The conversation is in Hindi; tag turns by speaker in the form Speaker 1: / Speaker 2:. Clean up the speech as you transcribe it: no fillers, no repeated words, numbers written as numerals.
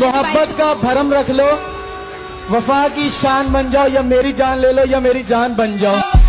Speaker 1: मोहब्बत का भरम रख लो, वफा की शान बन जाओ, या मेरी जान ले लो या मेरी जान बन जाओ।